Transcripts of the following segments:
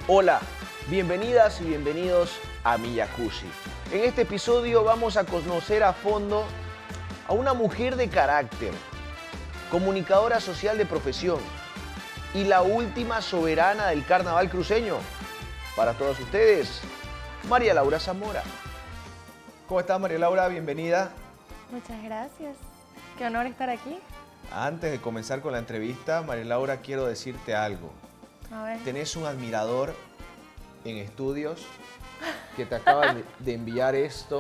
Hola, bienvenidas y bienvenidos a Mi Jacuzzi. En este episodio vamos a conocer a fondo a una mujer de carácter, comunicadora social de profesión y la última soberana del carnaval cruceño. Para todos ustedes, María Laura Zamora. ¿Cómo estás, María Laura? Bienvenida. Muchas gracias. Qué honor estar aquí. Antes de comenzar con la entrevista, María Laura, quiero decirte algo. A ver. Tenés un admirador en estudios que te acaba de enviar esto.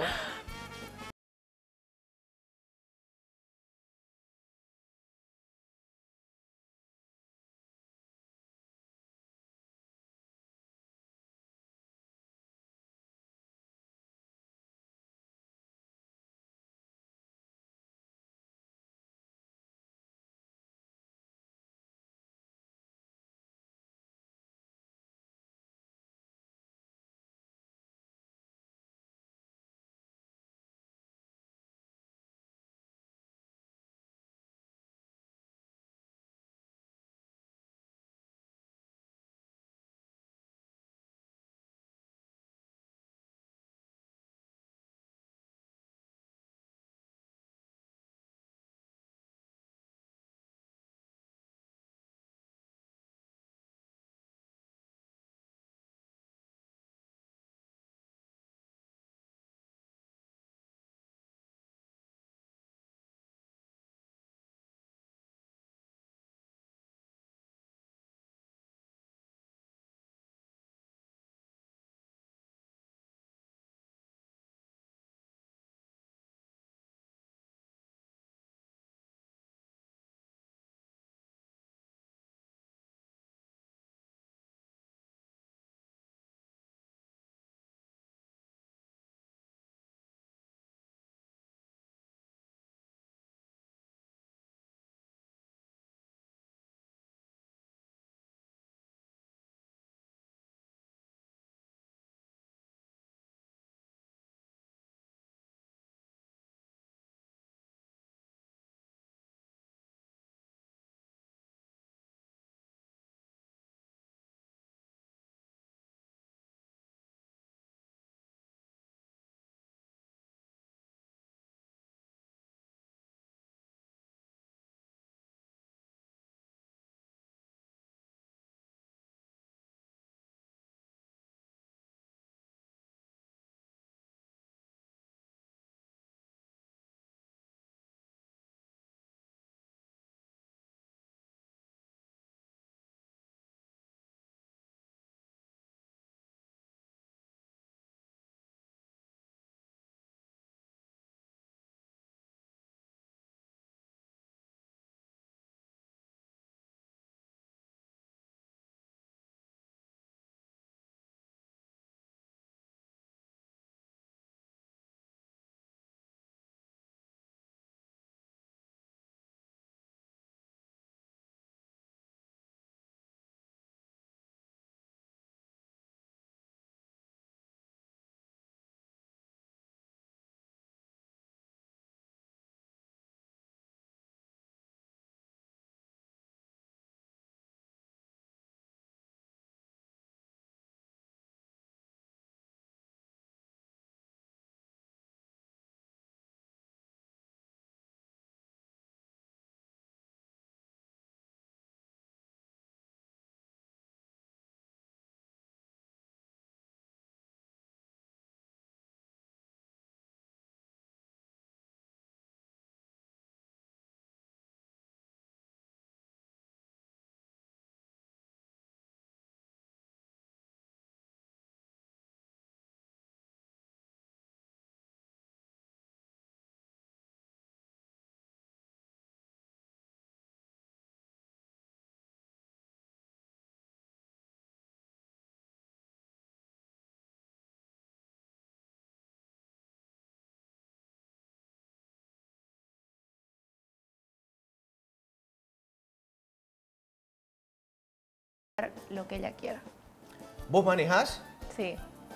Lo que ella quiera. ¿Vos manejás? Sí.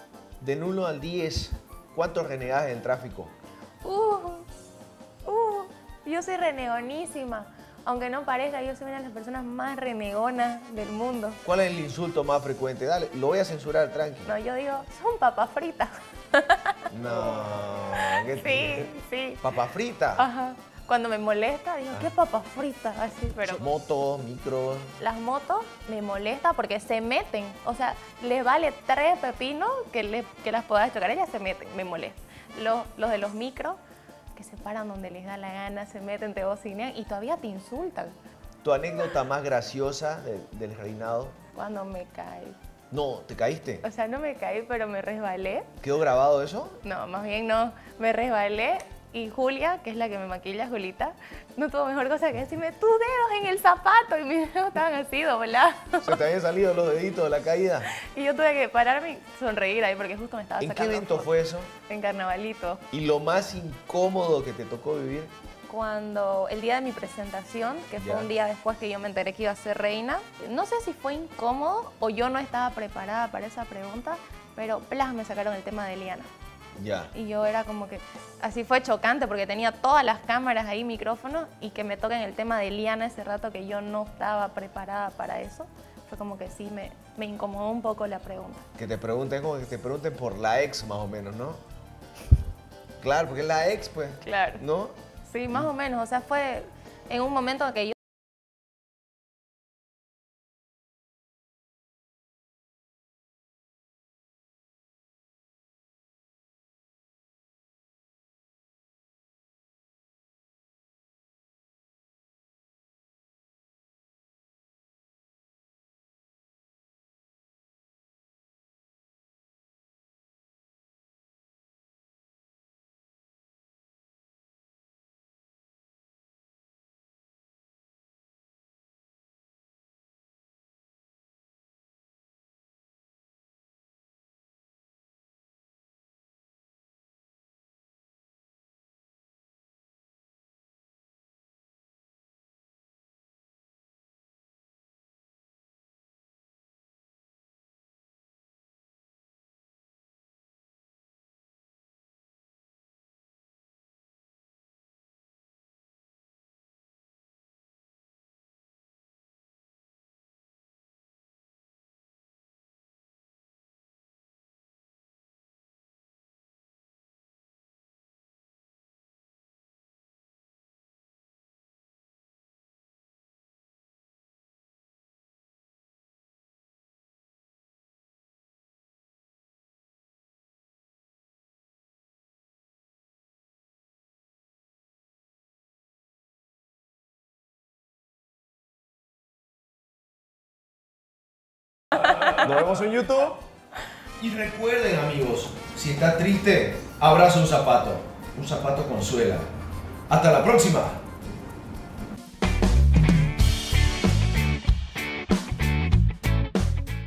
Del 1 al 10, ¿cuánto renegás en el tráfico? Yo soy renegonísima. Aunque no parezca, yo soy una de las personas más renegonas del mundo. ¿Cuál es el insulto más frecuente? Dale, lo voy a censurar, tranqui. No, yo digo, son papas fritas. No. Sí. ¿Papa frita? Ajá. Cuando me molesta, digo, ¿qué papas fritas? Así, pero... Motos, micros. Las motos me molesta porque se meten. O sea, les vale 3 pepinos que las puedas chocar. Ellas se meten, me molesta. Los de los micros, que se paran donde les da la gana, se meten, te bocinean y todavía te insultan. ¿Tu anécdota más graciosa del reinado? Cuando me caí. No, ¿te caíste? O sea, no me caí, pero me resbalé. ¿Quedó grabado eso? No, más bien no. Me resbalé y Julia, que es la que me maquilla, Julita, no tuvo mejor cosa que decirme, tus dedos en el zapato. Y mis dedos estaban así doblados. ¿Se te habían salido los deditos de la caída? Y yo tuve que pararme y sonreír ahí porque justo me estaba ¿En sacando qué evento fotos. fue eso? En Carnavalito. ¿Y lo más incómodo que te tocó vivir? Cuando el día de mi presentación, que fue un día después que yo me enteré que iba a ser reina, no sé si fue incómodo o yo no estaba preparada para esa pregunta, pero plas, me sacaron el tema de Eliana. Ya. Y yo era como que, así fue chocante porque tenía todas las cámaras ahí, micrófonos, y que me toquen el tema de Eliana ese rato que yo no estaba preparada para eso. Fue como que sí, me incomodó un poco la pregunta. Que te pregunten, como que te pregunten por la ex más o menos, ¿no? Claro, porque es la ex, pues. Claro. ¿No? Sí, más o menos. O sea, fue en un momento que yo... Nos vemos en YouTube. Y recuerden, amigos, si está triste, abraza un zapato. Un zapato con suela. Hasta la próxima.